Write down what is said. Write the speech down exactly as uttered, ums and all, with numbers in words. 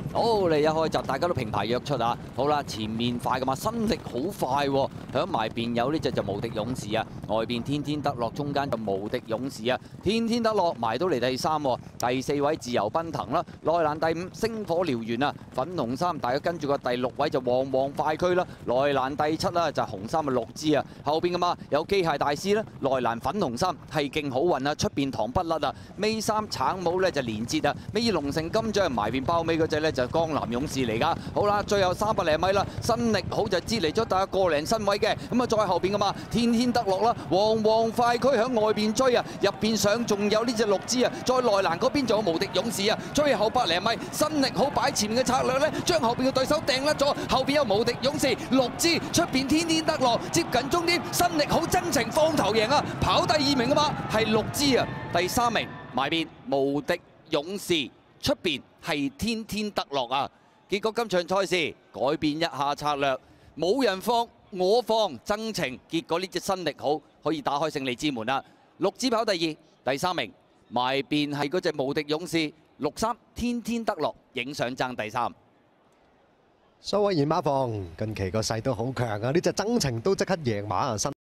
好，嚟一開閘，大家都平排躍出啊！好啦，前面快噶嘛，身力好快喎。響埋邊有呢隻就無敵勇士啊，外邊天天得樂，中間就無敵勇士啊。天天得樂埋到嚟第三喎，第四位自由奔騰啦，內欄第五星火燎原啊，粉紅衫大家跟住個第六位就旺旺快驅啦，內欄第七啦就紅衫嘅六支啊，後邊噶嘛有機械大師啦，內欄粉紅衫係勁好運啊，出邊糖不甩啊，尾三橙帽咧就連捷啊，尾二龍城金獎埋邊包尾嗰隻咧就江南勇士嚟㗎。好啦，最後三百零米啦，身力好就支離咗大約個零身位嘅，咁啊再後邊噶嘛，天天得樂啦，旺旺快驅響外邊追啊，入邊上仲有呢隻六支啊，再內欄嗰邊仲有無敵勇士啊，最後百零米身力好擺前面嘅策略咧，將後邊嘅對手掟甩咗，後邊有無敵勇士六支，出邊天天得樂接近終點，身力好真情放頭贏啊，跑第二名啊嘛，係六支啊，第三名埋邊無敵勇士，出邊係天天得樂啊。結果今場賽事改變一下策略，冇人放我放真情，結果呢隻身力好可以打開勝利之門啦。六支跑第二，第三名埋邊係嗰隻無敵勇士六三天天得樂，影相爭第三。 蘇偉賢馬房近期個勢都好強啊！呢隻真情都即刻贏馬啊！